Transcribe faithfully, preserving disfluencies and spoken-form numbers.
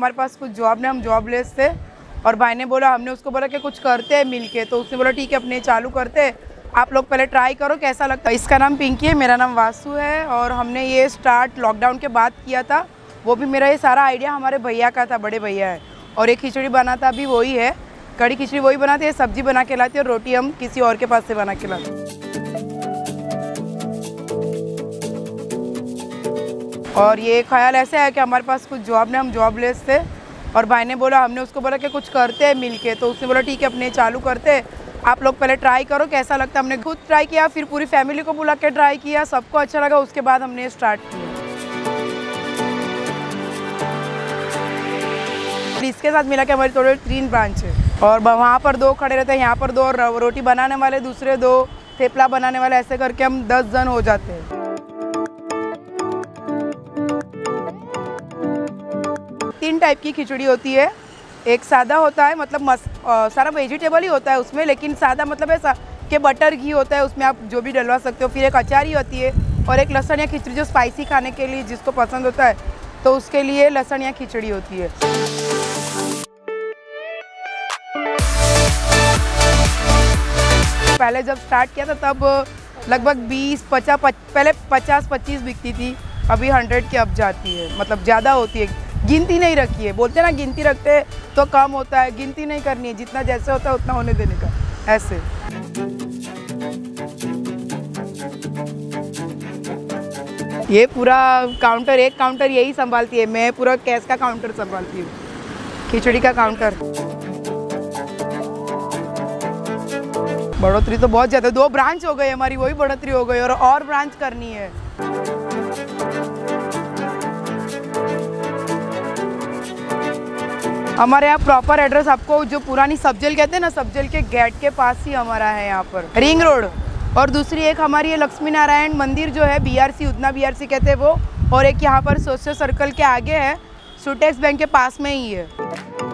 हमारे पास कुछ जॉब ने हम जॉबलेस थे और भाई ने बोला, हमने उसको बोला कि कुछ करते हैं मिल के, तो उसने बोला ठीक है अपने चालू करते हैं, आप लोग पहले ट्राई करो कैसा लगता है। इसका नाम पिंकी है, मेरा नाम वासु है और हमने ये स्टार्ट लॉकडाउन के बाद किया था। वो भी मेरा ये सारा आइडिया हमारे भैया का था, बड़े भैया है। और एक खिचड़ी बनाता भी वही है, कड़ी खिचड़ी वही बनाती है, सब्जी बना के लाती है और रोटी हम किसी और के पास से बना के लाते हैं। और ये ख्याल ऐसे है कि हमारे पास कुछ जॉब ने हम जॉबलेस थे और भाई ने बोला, हमने उसको बोला कि कुछ करते हैं मिल के, तो उसने बोला ठीक है अपने चालू करते हैं, आप लोग पहले ट्राई करो कैसा लगता है। हमने खुद ट्राई किया, फिर पूरी फैमिली को बुला के ट्राई किया, सबको अच्छा लगा, उसके बाद हमने स्टार्ट किया। इसके साथ मिला के हमारी टोटल तीन ब्रांच है और वहाँ पर दो खड़े रहते हैं, यहाँ पर दो, और रोटी बनाने वाले दूसरे दो, थेपला बनाने वाले, ऐसे करके हम दस जन हो जाते हैं। तीन टाइप की खिचड़ी होती है। एक सादा होता है, मतलब मस आ, सारा वेजिटेबल ही होता है उसमें, लेकिन सादा मतलब ऐसा कि बटर घी होता है, उसमें आप जो भी डलवा सकते हो। फिर एक अचारी होती है और एक लहसुन या खिचड़ी जो स्पाइसी खाने के लिए जिसको पसंद होता है, तो उसके लिए लहसुन या खिचड़ी होती है। पहले जब स्टार्ट किया था तब लगभग बीस पचास पहले पचास पच्चीस बिकती थी, अभी हंड्रेड के अब जाती है, मतलब ज़्यादा होती है। गिनती नहीं रखी है, बोलते ना गिनती रखते हैं तो कम होता है, गिनती नहीं करनी है, जितना जैसे होता है उतना होने देने का, ऐसे। ये पूरा काउंटर, एक काउंटर यही संभालती है, मैं पूरा कैश का काउंटर संभालती हूँ, खिचड़ी का काउंटर। बढ़ोतरी तो बहुत ज़्यादा, दो ब्रांच हो गई हमारी, वही बढ़ोतरी हो गई और और ब्रांच करनी है। हमारे यहाँ प्रॉपर एड्रेस आपको जो पुरानी सबजेल कहते हैं ना, सबजेल के गेट के पास ही हमारा है, यहाँ पर रिंग रोड। और दूसरी एक हमारी ये लक्ष्मी नारायण मंदिर जो है, बीआरसी, उतना बीआरसी कहते हैं वो, और एक यहाँ पर सोशल सर्कल के आगे है, सुटेक्स बैंक के पास में ही है।